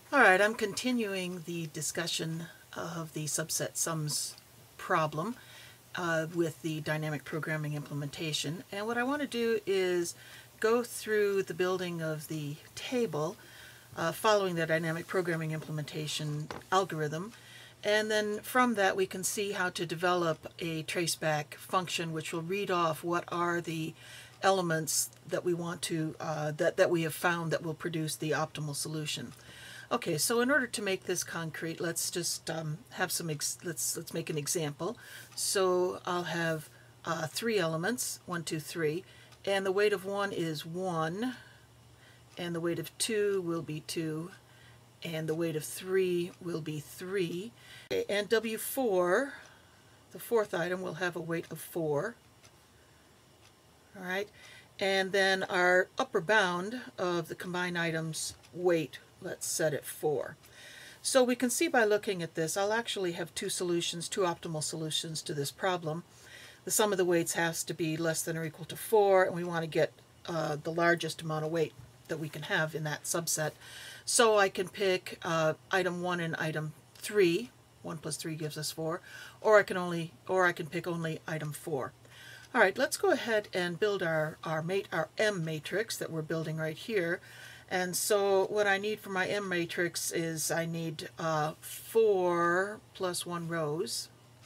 Alright, I'm continuing the discussion of the subset sums problem with the dynamic programming implementation. And what I want to do is go through the building of the table following the dynamic programming implementation algorithm. And then from that we can see how to develop a traceback function which will read off what are the elements that we want to, that we have found that will produce the optimal solution. Okay, so in order to make this concrete, let's just have some, let's make an example. So I'll have 3 elements, 1, 2, 3, and the weight of 1 is 1, and the weight of 2 will be 2, and the weight of 3 will be 3. And W4, the 4th item, will have a weight of 4. All right, and then our upper bound of the combined items weight, let's set it 4. So we can see by looking at this, I'll actually have 2 solutions, 2 optimal solutions to this problem. The sum of the weights has to be less than or equal to 4, and we want to get the largest amount of weight that we can have in that subset. So I can pick item 1 and item 3. 1 plus 3 gives us 4, or I can pick only item 4. All right, let's go ahead and build our M matrix that we're building right here. And so what I need for my M matrix is I need 4 plus 1 rows.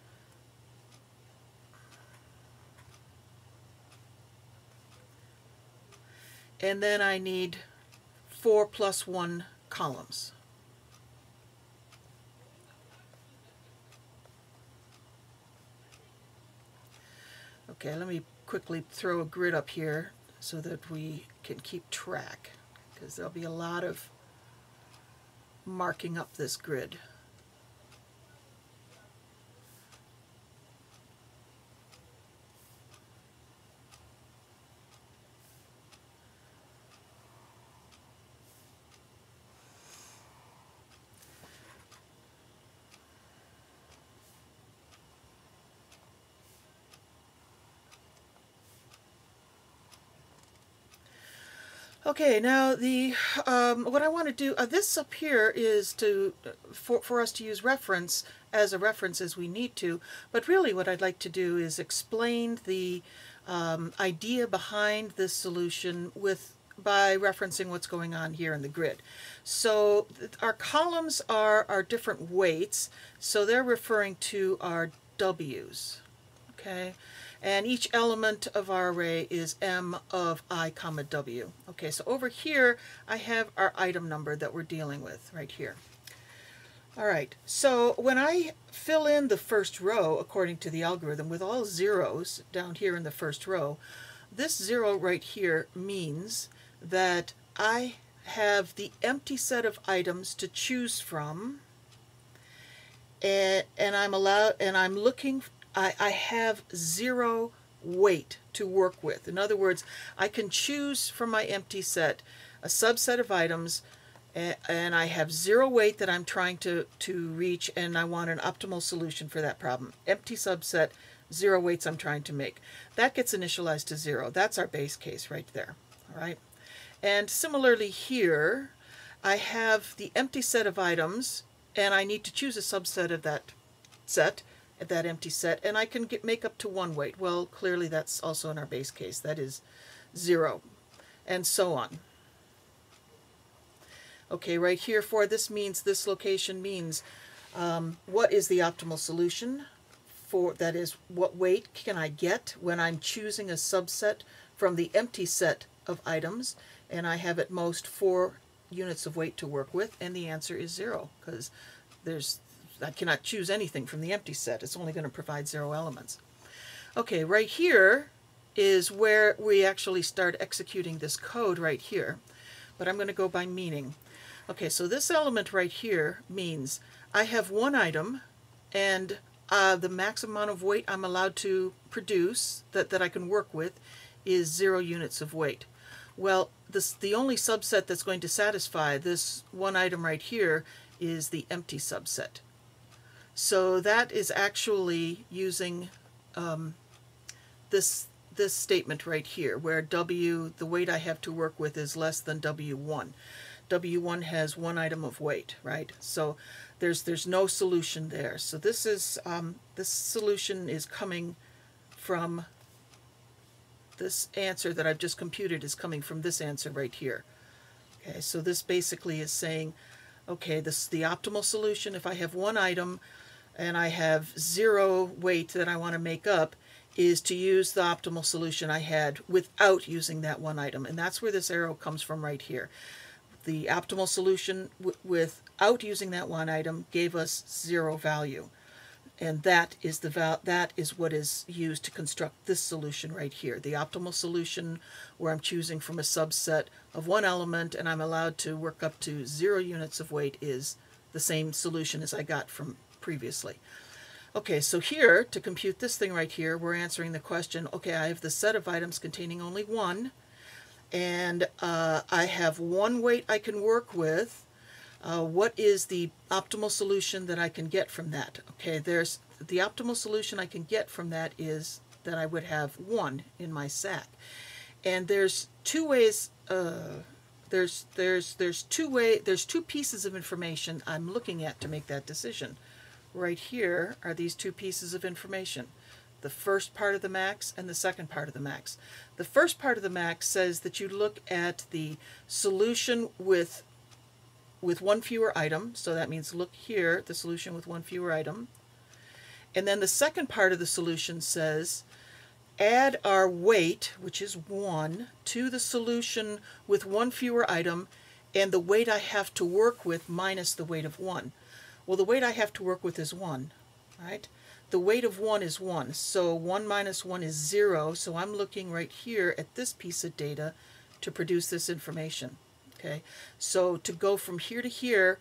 And then I need 4 plus 1 columns. Okay, let me quickly throw a grid up here so that we can keep track, because there'll be a lot of marking up this grid. Okay, now the what I want to do, this up here is to for us to use reference as a reference as we need to, but really what I'd like to do is explain the idea behind this solution by referencing what's going on here in the grid. So our columns are our different weights, so they're referring to our W's. Okay, and each element of our array is M of I comma W. Okay, so over here I have our item number that we're dealing with right here. All right, so when I fill in the first row according to the algorithm with all zeros down here in the first row, this 0 right here means that I have the empty set of items to choose from, and I'm looking. I have 0 weight to work with. In other words, I can choose from my empty set a subset of items, and I have 0 weight that I'm trying to reach, and I want an optimal solution for that problem. Empty subset, 0 weights I'm trying to make. That gets initialized to 0. That's our base case right there. All right. And similarly here, I have the empty set of items, and I need to choose a subset of that set, that empty set, and I can make up to 1 weight. Well, clearly that's also in our base case. That is 0, and so on. Okay, right here for this location means what is the optimal solution for, that is, what weight can I get when I'm choosing a subset from the empty set of items, and I have at most 4 units of weight to work with, and the answer is 0, because I cannot choose anything from the empty set. It's only going to provide 0 elements. Okay, right here is where we actually start executing this code right here, but I'm going to go by meaning. Okay, so this element right here means I have 1 item, and the maximum amount of weight I'm allowed to produce that I can work with is 0 units of weight. Well, the only subset that's going to satisfy this 1 item right here is the empty subset. So that is actually using this statement right here, where W, the weight I have to work with, is less than W1. W1 has 1 item of weight, right? So there's no solution there. So this is this solution is coming from this answer that I've just computed is coming from this answer right here. Okay, so this basically is saying, okay, this is the optimal solution. If I have 1 item and I have 0 weight that I want to make up, is to use the optimal solution I had without using that 1 item. And that's where this arrow comes from right here. The optimal solution without using that 1 item gave us 0 value. And that is what is used to construct this solution right here. The optimal solution where I'm choosing from a subset of 1 element and I'm allowed to work up to 0 units of weight is the same solution as I got from previously. Okay, so here, to compute this thing right here, we're answering the question, okay, I have the set of items containing only 1, and I have 1 weight I can work with. What is the optimal solution that I can get from that? Okay, there's the optimal solution I can get from that is that I would have 1 in my sack. And there's 2 ways, there's 2 pieces of information I'm looking at to make that decision. Right here are these 2 pieces of information. The first part of the max and the second part of the max. The first part of the max says that you look at the solution with 1 fewer item, so that means look here, the solution with 1 fewer item. And then the second part of the solution says add our weight, which is 1, to the solution with 1 fewer item and the weight I have to work with minus the weight of 1. Well, the weight I have to work with is 1, right? The weight of 1 is 1, so 1 minus 1 is 0, so I'm looking right here at this piece of data to produce this information. Okay, so to go from here to here,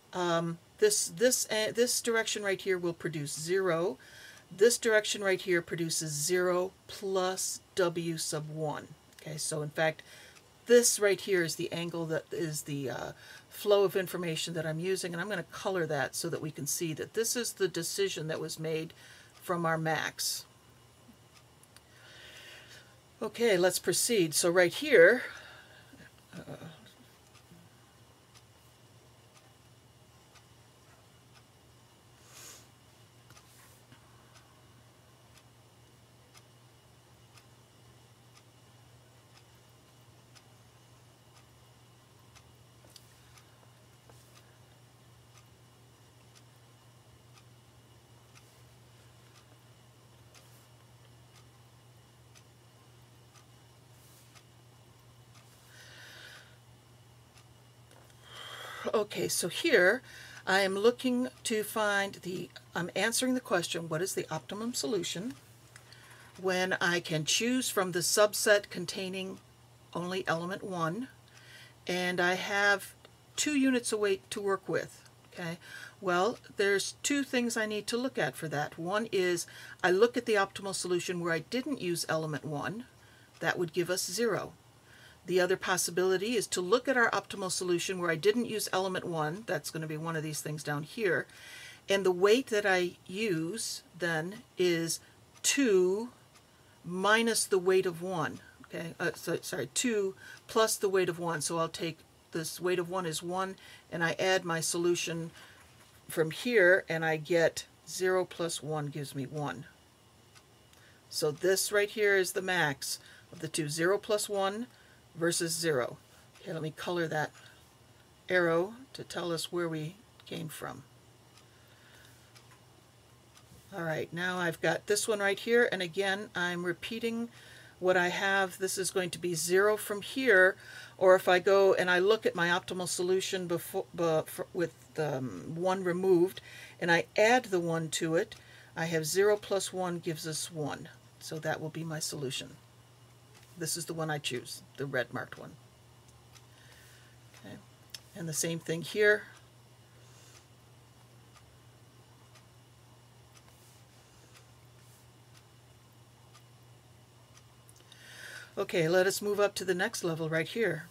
this direction right here will produce 0. This direction right here produces 0 plus W sub 1. Okay, so in fact, this right here is the angle that is the flow of information that I'm using, and I'm going to color that so that we can see that this is the decision that was made from our max. Okay, let's proceed. So right here, okay, so here I am looking to find I'm answering the question, what is the optimum solution when I can choose from the subset containing only element 1, and I have 2 units of weight to work with. Okay, well, there's 2 things I need to look at for that. One is I look at the optimal solution where I didn't use element 1. That would give us 0. The other possibility is to look at our optimal solution where I didn't use element 1. That's going to be one of these things down here. And the weight that I use then is 2 minus the weight of 1. Okay, sorry, 2 plus the weight of 1. So I'll take this weight of 1 is 1, and I add my solution from here, and I get 0 plus 1 gives me 1. So this right here is the max of the 2, 0 plus 1 versus 0. Okay, let me color that arrow to tell us where we came from. All right, now I've got this one right here, and again, I'm repeating what I have. This is going to be 0 from here, or if I go and I look at my optimal solution before, with 1 removed, and I add the 1 to it, I have 0 plus 1 gives us 1. So that will be my solution. This is the one I choose, the red marked one. Okay. And the same thing here. Okay, let us move up to the next level right here.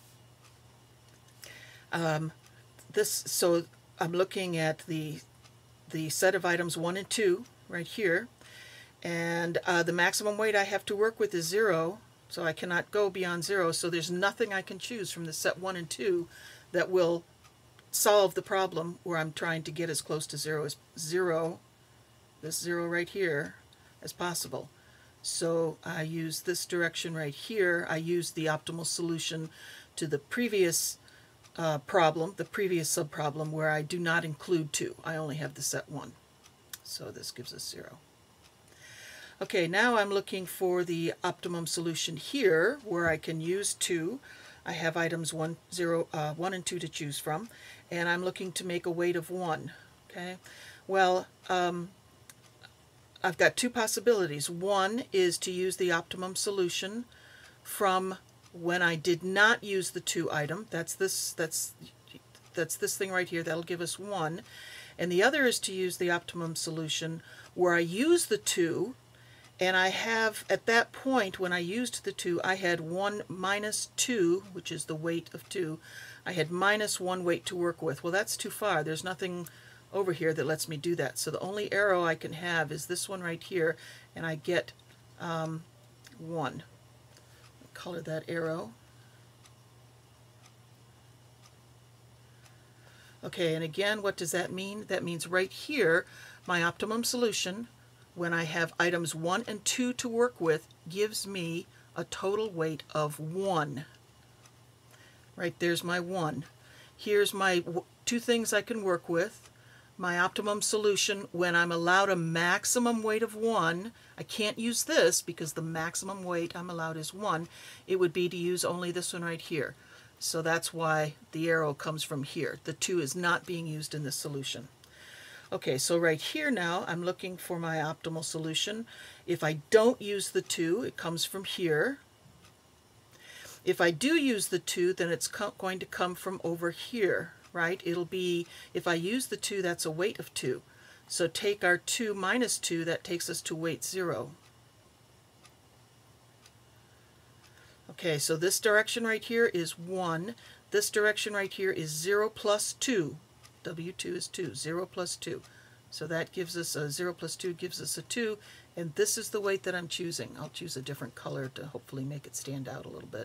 So I'm looking at the set of items 1 and 2 right here, and the maximum weight I have to work with is 0, so I cannot go beyond 0, so there's nothing I can choose from the set 1 and 2 that will solve the problem where I'm trying to get as close to zero, this 0 right here, as possible. So I use this direction right here. I use the optimal solution to the previous problem, the previous subproblem, where I do not include 2. I only have the set 1. So this gives us 0. Okay, now I'm looking for the optimum solution here, where I can use 2. I have items 1 and 2 to choose from, and I'm looking to make a weight of 1. Okay, well, I've got 2 possibilities. One is to use the optimum solution from when I did not use the 2 item. That's this thing right here. That'll give us 1. And the other is to use the optimum solution where I use the 2, and I have, at that point when I used the 2, I had 1 minus 2, which is the weight of 2. I had minus 1 weight to work with. Well, that's too far. There's nothing over here that lets me do that. So the only arrow I can have is this one right here, and I get 1. Color that arrow. Okay, and again, what does that mean? That means right here, my optimum solution, when I have items 1 and 2 to work with, gives me a total weight of 1. Right, there's my 1. Here's my 2 things I can work with. My optimum solution, when I'm allowed a maximum weight of 1, I can't use this because the maximum weight I'm allowed is 1. It would be to use only this one right here. So that's why the arrow comes from here. The 2 is not being used in this solution. Okay, so right here now I'm looking for my optimal solution. If I don't use the 2, it comes from here. If I do use the 2, then it's going to come from over here, right? It'll be, if I use the 2, that's a weight of 2. So take our 2 minus 2, that takes us to weight 0. Okay, so this direction right here is 1. This direction right here is 0 plus 2. W2 is 2. 0 plus 2. So that gives us a 0 plus 2 gives us a 2. And this is the weight that I'm choosing. I'll choose a different color to hopefully make it stand out a little bit.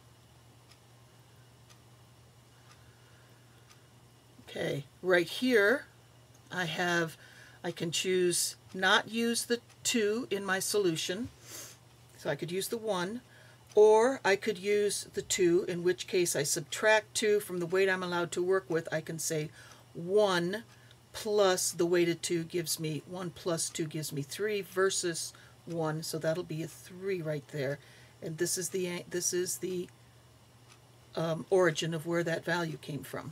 Okay, right here I can choose not use the 2 in my solution. So I could use the 1. Or I could use the 2, in which case I subtract 2 from the weight I'm allowed to work with. I can say 1 plus the weighted 2 gives me 1 plus 2 gives me 3 versus 1, so that'll be a 3 right there. And this is the origin of where that value came from.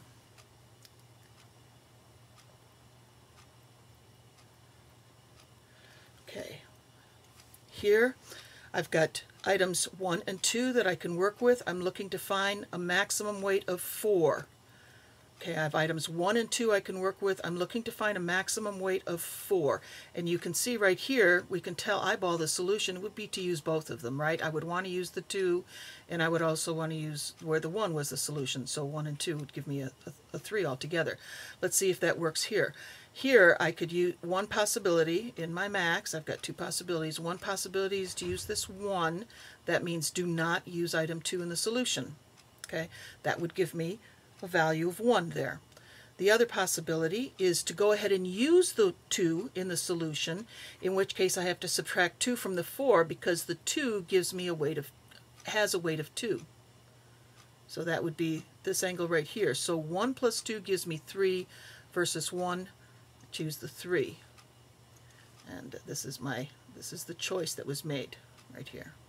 Okay, here I've got items 1 and 2 that I can work with. I'm looking to find a maximum weight of 4. Okay, I have items 1 and 2 I can work with. I'm looking to find a maximum weight of 4. And you can see right here, we can eyeball the solution would be to use both of them, right? I would want to use the 2, and I would also want to use where the 1 was the solution. So 1 and 2 would give me a 3 altogether. Let's see if that works here. Here I could use one possibility in my max. I've got 2 possibilities. One possibility is to use this 1. That means do not use item 2 in the solution. Okay, that would give me a value of 1 there. The other possibility is to go ahead and use the 2 in the solution, in which case I have to subtract 2 from the 4 because the 2 gives me has a weight of 2. So that would be this angle right here. So 1 plus 2 gives me 3 versus 1. Choose the 3. And this is the choice that was made right here.